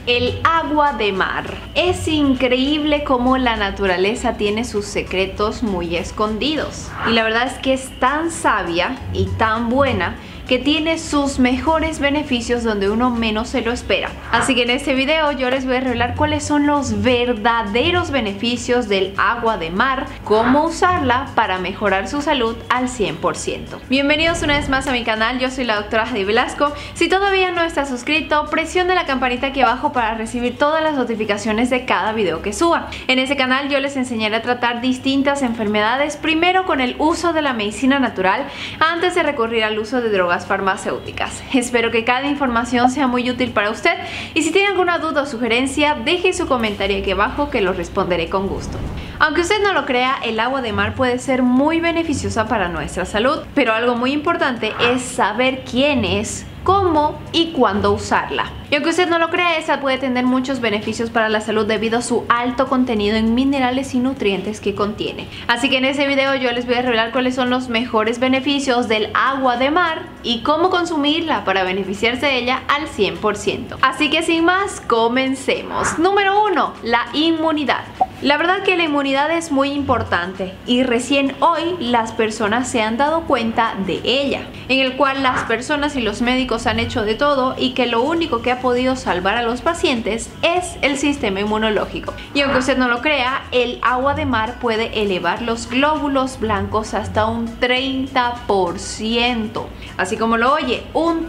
El agua de mar. Es increíble cómo la naturaleza tiene sus secretos muy escondidos. Y la verdad es que es tan sabia y tan buena que tiene sus mejores beneficios donde uno menos se lo espera. Así que en este video yo les voy a revelar cuáles son los verdaderos beneficios del agua de mar, cómo usarla para mejorar su salud al 100%. Bienvenidos una vez más a mi canal, yo soy la doctora Heidi Velasco. Si todavía no estás suscrito, presiona la campanita aquí abajo para recibir todas las notificaciones de cada video que suba. En este canal yo les enseñaré a tratar distintas enfermedades, primero con el uso de la medicina natural, antes de recurrir al uso de drogas farmacéuticas. Espero que cada información sea muy útil para usted y si tiene alguna duda o sugerencia, deje su comentario aquí abajo que lo responderé con gusto. Aunque usted no lo crea, el agua de mar puede ser muy beneficiosa para nuestra salud, pero algo muy importante es saber quién es, cómo y cuándo usarla. Y aunque usted no lo crea, esta puede tener muchos beneficios para la salud debido a su alto contenido en minerales y nutrientes que contiene. Así que en este video yo les voy a revelar cuáles son los mejores beneficios del agua de mar y cómo consumirla para beneficiarse de ella al 100%. Así que sin más, comencemos. Número 1. La inmunidad. La verdad que la inmunidad es muy importante y recién hoy las personas se han dado cuenta de ella, en el cual las personas y los médicos han hecho de todo y que lo único que ha podido salvar a los pacientes es el sistema inmunológico. Y aunque usted no lo crea, el agua de mar puede elevar los glóbulos blancos hasta un 30%. Así como lo oye, un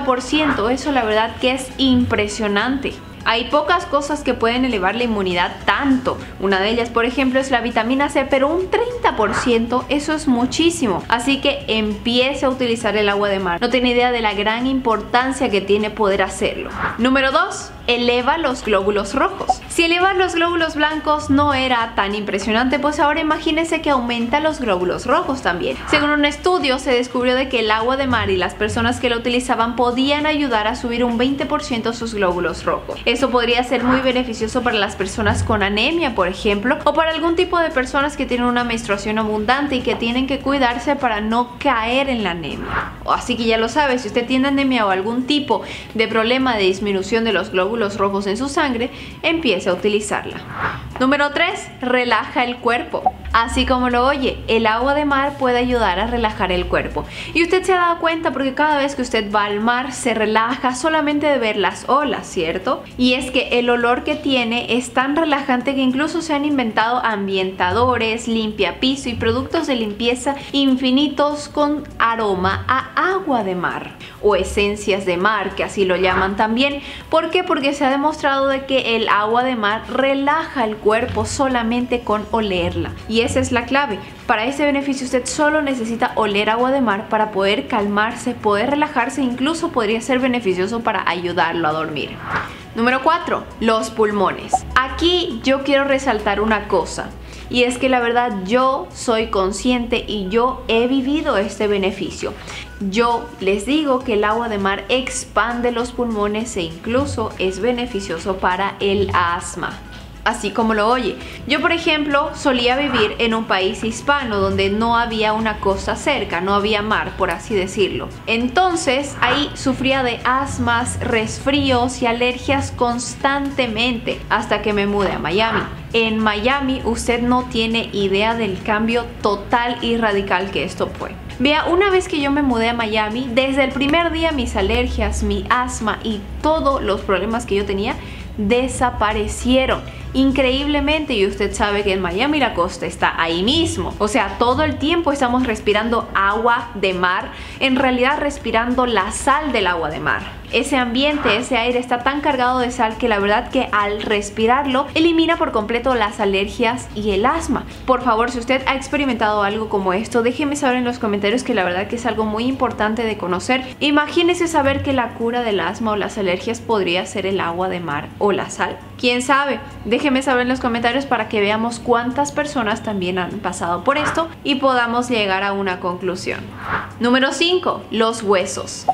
30%, eso la verdad que es impresionante. Hay pocas cosas que pueden elevar la inmunidad tanto. Una de ellas, por ejemplo, es la vitamina C, pero un 30%, eso es muchísimo. Así que empiece a utilizar el agua de mar. No tiene idea de la gran importancia que tiene poder hacerlo. Número 2. Eleva los glóbulos rojos. Si elevar los glóbulos blancos no era tan impresionante, pues ahora imagínense que aumenta los glóbulos rojos también. Según un estudio, se descubrió de que el agua de mar y las personas que lo utilizaban podían ayudar a subir un 20% sus glóbulos rojos. Eso podría ser muy beneficioso para las personas con anemia, por ejemplo, o para algún tipo de personas que tienen una menstruación abundante y que tienen que cuidarse para no caer en la anemia. Así que ya lo sabe, si usted tiene anemia o algún tipo de problema de disminución de los glóbulos rojos en su sangre, empiece a utilizarla. Número 3. Relaja el cuerpo. Así como lo oye, el agua de mar puede ayudar a relajar el cuerpo. Y usted se ha dado cuenta porque cada vez que usted va al mar se relaja solamente de ver las olas, ¿cierto? Y es que el olor que tiene es tan relajante que incluso se han inventado ambientadores, limpiapiso y productos de limpieza infinitos con aroma a agua de mar o esencias de mar, que así lo llaman también. ¿Por qué? Porque se ha demostrado de que el agua de mar relaja el cuerpo solamente con olerla. Y esa es la clave. Para ese beneficio usted solo necesita oler agua de mar para poder calmarse, poder relajarse, incluso podría ser beneficioso para ayudarlo a dormir. Número 4. Los pulmones. Aquí yo quiero resaltar una cosa. Y es que la verdad yo soy consciente y yo he vivido este beneficio. Yo les digo que el agua de mar expande los pulmones e incluso es beneficioso para el asma. Así como lo oye. Yo, por ejemplo, solía vivir en un país hispano donde no había una costa cerca, no había mar, por así decirlo. Entonces, ahí sufría de asmas, resfríos y alergias constantemente hasta que me mudé a Miami. En Miami usted no tiene idea del cambio total y radical que esto fue. Vea, una vez que yo me mudé a Miami, desde el primer día mis alergias, mi asma y todos los problemas que yo tenía desaparecieron increíblemente. Y usted sabe que en Miami la costa está ahí mismo, o sea, todo el tiempo estamos respirando agua de mar, en realidad respirando la sal del agua de mar. Ese ambiente, ese aire está tan cargado de sal que la verdad que al respirarlo elimina por completo las alergias y el asma. Por favor, si usted ha experimentado algo como esto, déjeme saber en los comentarios, que la verdad que es algo muy importante de conocer. Imagínese saber que la cura del asma o las alergias podría ser el agua de mar o la sal. ¿Quién sabe? Déjeme saber en los comentarios para que veamos cuántas personas también han pasado por esto y podamos llegar a una conclusión. Número 5. Los huesos.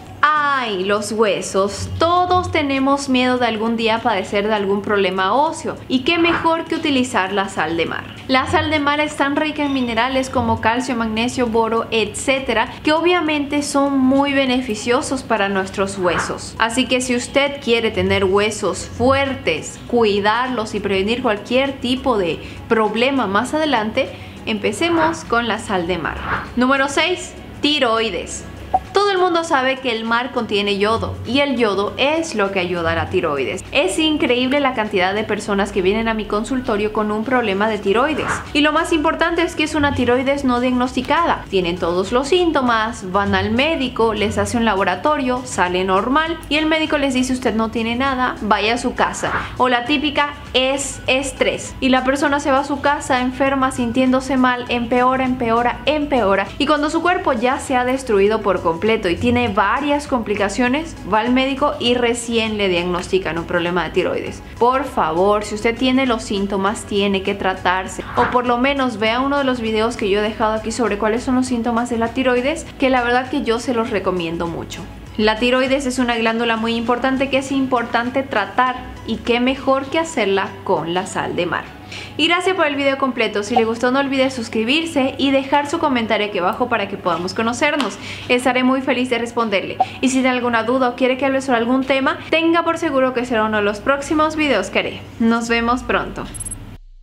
Ay, los huesos. Todos tenemos miedo de algún día padecer de algún problema óseo. Y qué mejor que utilizar la sal de mar. La sal de mar es tan rica en minerales como calcio, magnesio, boro, etcétera, que obviamente son muy beneficiosos para nuestros huesos. Así que si usted quiere tener huesos fuertes, cuidarlos y prevenir cualquier tipo de problema más adelante, empecemos con la sal de mar. Número 6. Tiroides. Todo el mundo sabe que el mar contiene yodo y el yodo es lo que ayuda a la tiroides. Es increíble la cantidad de personas que vienen a mi consultorio con un problema de tiroides. Y lo más importante es que es una tiroides no diagnosticada. Tienen todos los síntomas, van al médico, les hace un laboratorio, sale normal y el médico les dice usted no tiene nada, vaya a su casa. O la típica es estrés. Y la persona se va a su casa enferma, sintiéndose mal, empeora, empeora, empeora. Y cuando su cuerpo ya se ha destruido por completo y tiene varias complicaciones, va al médico y recién le diagnostican un problema de tiroides. Por favor, si usted tiene los síntomas, tiene que tratarse. O por lo menos vea uno de los videos que yo he dejado aquí sobre cuáles son los síntomas de la tiroides, que la verdad que yo se los recomiendo mucho. La tiroides es una glándula muy importante que es importante tratar y qué mejor que hacerla con la sal de mar. Y gracias por el video completo. Si le gustó no olvide suscribirse y dejar su comentario aquí abajo para que podamos conocernos. Estaré muy feliz de responderle. Y si tiene alguna duda o quiere que hable sobre algún tema, tenga por seguro que será uno de los próximos videos que haré. Nos vemos pronto.